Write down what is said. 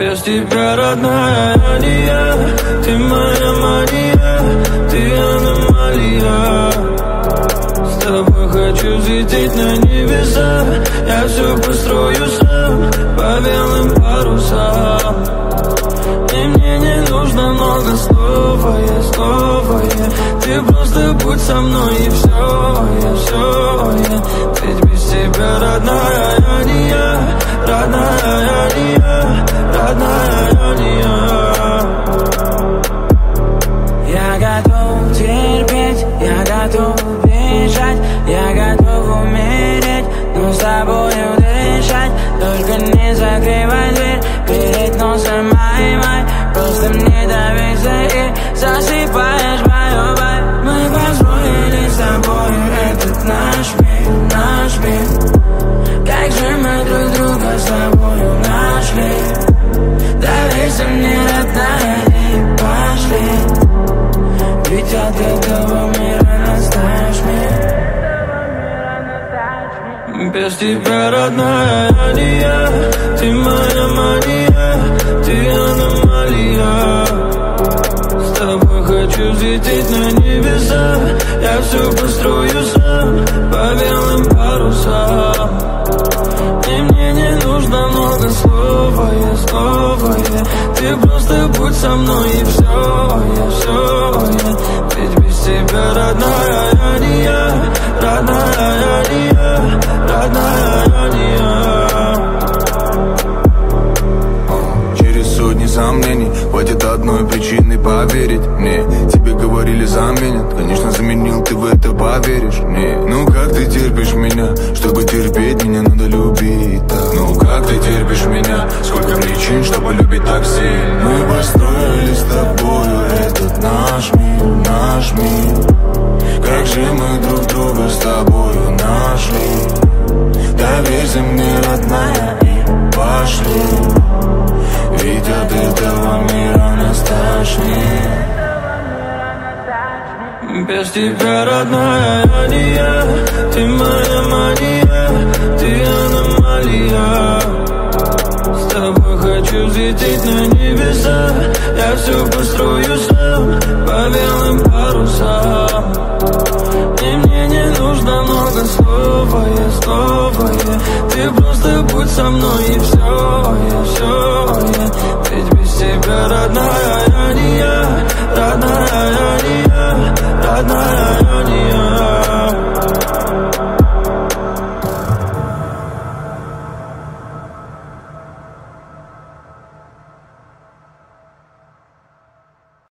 Без тебя, родная, я не я. Ты моя Мария, ты аномалия. С тобой хочу взлететь на небеса. Я все построю сам по белым парусам. И мне не нужно много слов, ты просто будь со мной и все, я. Ведь без тебя, родная, я не я. Родная, я не я. Родная, я не я. Я готов терпеть, я готов бежать, я готов умереть, но с тобою дышать. Только не закрывай дверь перед носом май. Просто мне доверься и засыпаешь мою боль. Мы построили с тобою этот наш мир. Как же мы друг друга с тобою нашли. Доверься мне, родная, и пошли. Ведь от этого мира настаешь мир. Без тебя, родная, я не я. Ты моя Мария, ты аномалия. С тобой хочу взлететь на небеса. Я все построю сам по белым парусам. И мне не нужно много слов, я. Ты просто будь со мной и все, я. Ведь без тебя, родная, я не я. Родная, я не я. Родная, я не я. Через сотни сомнений хватит одной причины поверить мне. Тебе говорили заменят, конечно заменил, ты в это поверишь мне. Ну как ты терпишь меня? Чтобы терпеть меня надо любить так. Ну как ты терпишь меня? Сколько причин, чтобы любить так сильно. Мы построили с тобою этот наш мир. Как же мы друг друга с тобою нашли. Доверься мне, родная, и пошли. Ведь от этого мира нас тошнит. Без тебя, родная, я не я. Ты моя Мария, ты аномалия. С тобой хочу взлететь на небеса. Я все построю сам по белым парусам. И мне не нужно много слов, я. Ты просто будь со мной и все, я. Ведь без тебя, родная,